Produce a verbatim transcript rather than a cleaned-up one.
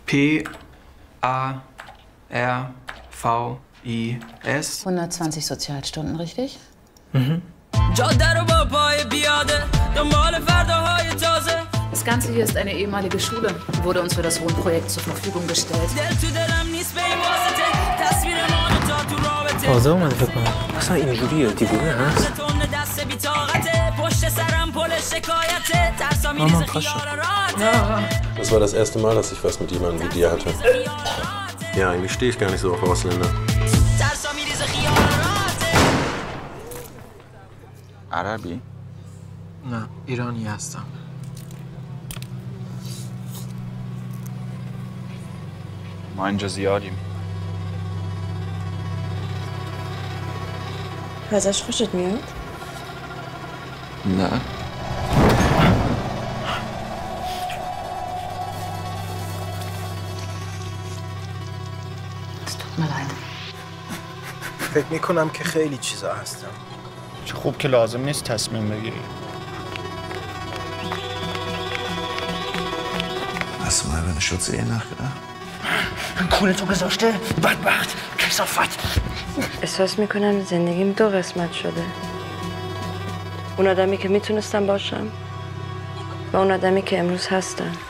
P A R V I S. hundertzwanzig Sozialstunden, richtig? Mhm. Das Ganze hier ist eine ehemalige Schule. Wurde uns für das Wohnprojekt zur Verfügung gestellt. تازه اومده فکر کنم. اصلا اینجوریه دیوونه هست. Mama, passt schon. Das war das erste Mal, dass ich was mit jemandem wie dir hatte. Ja, eigentlich stehe ich gar nicht so auf Ausländer. عربی؟ نه ایرانی هستم. ما اینجا زیادیم. ازش خوشت میاد؟ نه. Es tut mir leid. فکر میکنم که خیلی چیزا هستم. چه خوب که لازم نیست تصمیم بگیری. Hast du mal über eine Schutzehe nachgedacht? کونتو گذاشته بدبخت کثافت. احساس میکنم زندگیم دو قسمت شده. اون آدمی که میتونستم باشم و اون آدمی که امروز هستم.